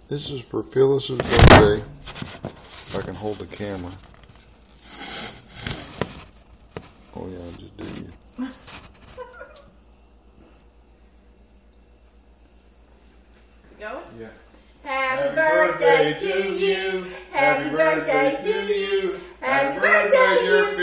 This is for Phyllis's birthday. If I can hold the camera. Oh yeah, just do you. Going? Yeah. Happy birthday to you. Happy birthday to you. Happy birthday, dear